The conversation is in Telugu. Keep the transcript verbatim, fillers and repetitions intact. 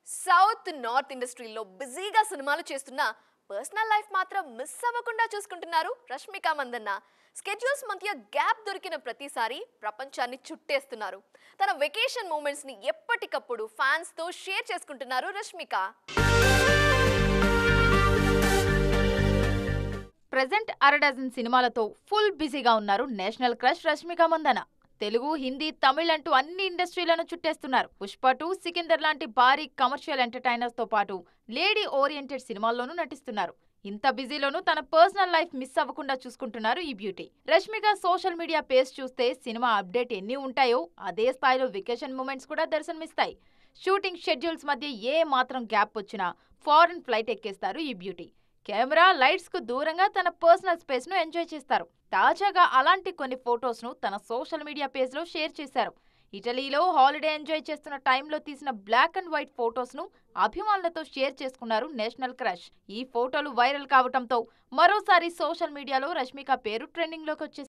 సౌత్ నార్త్ ఇండస్ట్రీలో బిజీగా సినిమాలు చేస్తున్న పర్సనల్ లైఫ్ మాత్రం మిస్ అవ్వకుండా చూసుకుంటున్నారు రష్మిక మందన్న. స్కెడ్యూల్స్ మధ్య గ్యాప్ దొరికిన ప్రతిసారి ప్రపంచాన్ని చుట్టేస్తున్నారు. తన వెకేషన్ మూమెంట్స్ ని ఎప్పటికప్పుడు ఫ్యాన్స్ తో షేర్ చేసుకుంటున్నారు రష్మిక. ప్రెజెంట్ అర డజన్ సినిమాలతో ఫుల్ బిజీగా ఉన్నారు నేషనల్ క్రష్ రష్మిక మందన. తెలుగు, హిందీ, తమిళ్ అంటూ అన్ని ఇండస్ట్రీలను చుట్టేస్తున్నారు. పుష్ప టూ, సికిందర్ లాంటి భారీ కమర్షియల్ ఎంటర్టైనర్స్ తో పాటు లేడీ ఓరియంటెడ్ సినిమాల్లోనూ నటిస్తున్నారు. ఇంత బిజీలోనూ తన పర్సనల్ లైఫ్ మిస్ అవ్వకుండా చూసుకుంటున్నారు ఈ beauty. Rashmika social media page చూస్తే సినిమా అప్డేట్ ఎన్ని ఉంటాయో అదే స్థాయిలో వెకేషన్ మూమెంట్స్ కూడా దర్శనమిస్తాయి. షూటింగ్ షెడ్యూల్స్ మధ్య ఏ మాత్రం గ్యాప్ వచ్చినా ఫారెన్ ఫ్లైట్ ఎక్కేస్తారు ఈ బ్యూటీ. కెమెరా, లైట్స్ కు దూరంగా తన పర్సనల్ స్పేస్ ను ఎంజాయ్ చేస్తారు. తాజాగా అలాంటి కొన్ని ఫొటోస్ ను తన సోషల్ మీడియా పేజ్ లో షేర్ చేశారు. ఇటలీలో హాలిడే ఎంజాయ్ చేస్తున్న టైంలో తీసిన బ్లాక్ అండ్ వైట్ ఫొటోస్ ను అభిమానులతో షేర్ చేసుకున్నారు నేషనల్ క్రష్. ఈ ఫోటోలు వైరల్ కావడంతో మరోసారి సోషల్ మీడియాలో రష్మిక పేరు ట్రెండింగ్ లోకి వచ్చేసింది.